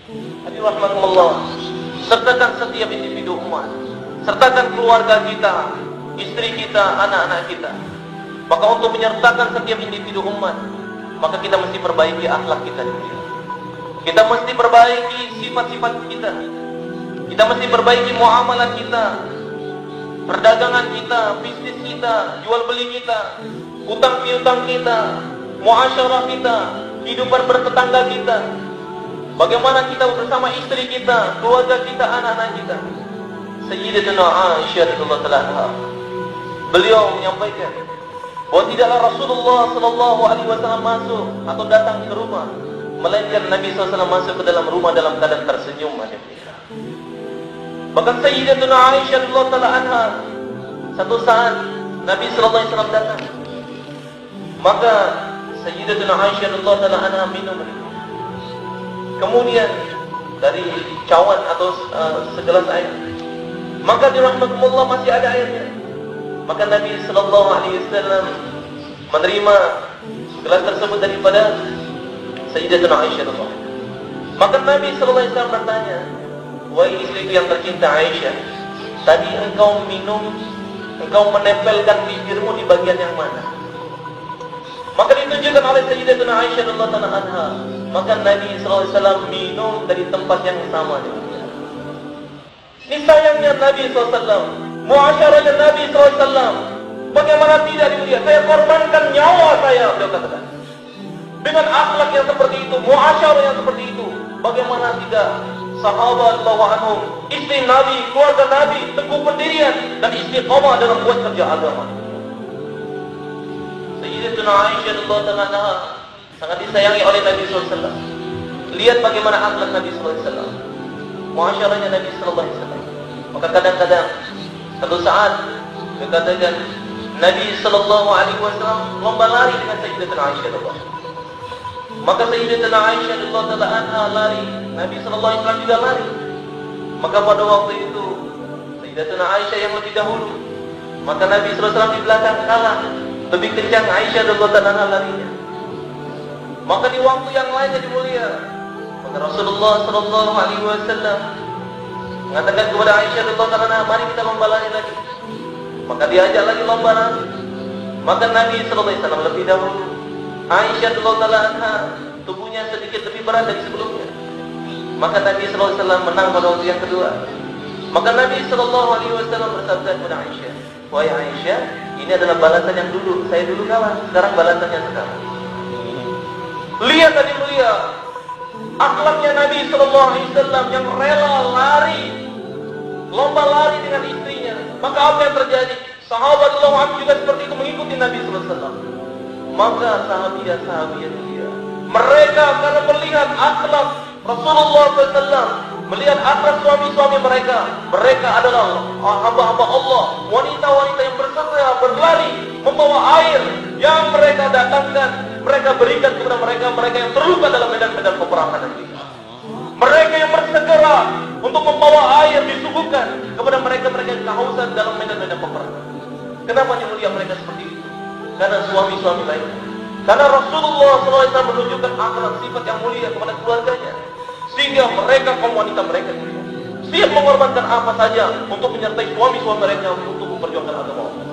Hadirin rahimakumullah, sertakan setiap individu umat, sertakan keluarga kita, istri kita, anak-anak kita. Maka untuk menyertakan setiap individu umat, maka kita mesti perbaiki akhlak kita dulu. Kita mesti perbaiki sifat-sifat kita. Kita mesti perbaiki muamalah kita, perdagangan kita, bisnis kita, jual beli kita, utang piutang kita, muasyarah kita, kehidupan bertetangga kita. Bagaimana kita bersama istri kita, keluarga kita, anak-anak kita. Sayyidatuna Aisyah radhiyallahu anha, beliau menyampaikan bahwa tidaklah Rasulullah sallallahu alaihi wasallam masuk atau datang ke rumah, melainkan Nabi SAW masuk ke dalam rumah dalam keadaan tersenyum. Bahkan Sayyidatuna Aisyah radhiyallahu anha, satu saat Nabi sallallahu alaihi wasallam datang, maka Sayyidatuna Aisyah radhiyallahu anha minum. Kemudian dari cawan atau segelas air, maka di rahmatullah masih ada airnya. Maka Nabi sallallahu alaihi wasallam menerima gelas tersebut daripada Sayyidatuna Aisyah radhiyallahu anha. Maka Nabi sallallahu alaihi wasallam bertanya, "Wahai istriku yang tercinta Aisyah, tadi engkau minum, engkau menempelkan bibirmu di bagian yang mana?" Maka ditunjukkan oleh Sayyidatuna Aisyah radhiyallahu anha, maka Nabi sallallahu alaihi wasallam minum dari tempat yang sama. Ini sayangnya Nabi sallallahu alaihi wasallam, muasyarahnya Nabi sallallahu alaihi wasallam. Bagaimana tidak dilihat? Saya korbankan nyawa saya, beliau katakan. Dengan akhlak yang seperti itu, muasyarah yang seperti itu, bagaimana tidak sahabat radhiyallahu anhum, istri Nabi, keluarga Nabi teguh pendirian dan istiqamah dalam buat kerja agama. Sayyidatuna Aisyah radhiyallahu anha sangat disayangi oleh Nabi sallallahu alaihi wasallam. Lihat bagaimana akhlak Nabi sallallahu alaihi wasallam, muasyarahnya Nabi sallallahu alaihi wasallam. Maka kadang-kadang satu saat dikatakan Nabi sallallahu alaihi wasallam lomba lari dengan Sayyidatuna Aisyah radhiyallahu anha. Maka Sayyidatuna Aisyah radhiyallahu anha lari, Nabi sallallahu alaihi wasallam juga lari. Maka pada waktu itu Sayyidatuna Aisyah yang lebih dahulu, maka Nabi sallallahu alaihi wasallam di belakang kalah, lebih kencang Aisyah radhiyallahu anha larinya. Maka di waktu yang lain jadi mulia, maka Rasulullah sallallahu alaihi wasallam mengatakan kepada Aisyah radhiyallahu anha, "Mari kita lomba lari lagi." Maka diajak lagi lomba lari. Maka Nabi sallallahu alaihi wasallam lebih dahulu. Aisyah radhiyallahu anha tubuhnya sedikit lebih berat dari sebelumnya. Maka Nabi sallallahu alaihi wasallam menang pada waktu yang kedua. Maka Nabi sallallahu alaihi wasallam bersabda kepada Aisyah, "Wahai Aisyah, ini adalah balasan yang dulu. Saya dulu kalah, sekarang balasannya sekarang." Lihat tadi mulia akhlaknya Nabi sallallahu alaihi wasallam yang rela lari, lomba lari dengan istrinya. Maka apa yang terjadi? Sahabat radhiyallahu anhu juga seperti itu mengikuti Nabi sallallahu alaihi wasallam. Maka sahabiah dia, mereka karena melihat akhlak Rasulullah SAW, melihat akhlak suami-suami mereka, mereka adalah hamba-hamba Allah, wanita-wanita yang bersegera berlari membawa air yang mereka datangkan, mereka berikan kepada mereka yang terluka dalam medan-medan peperangan nanti. Mereka yang bersegera untuk membawa air disuguhkan kepada mereka yang kehausan dalam medan-medan peperangan. Kenapa dimulia mereka seperti itu? Karena suami-suami mereka, karena Rasulullah SAW menunjukkan akhlak sifat yang mulia kepada keluarganya, sehingga mereka kaum wanita mereka siap mengorbankan apa saja untuk menyertai suami-suami mereka untuk memperjuangkan agama Allah.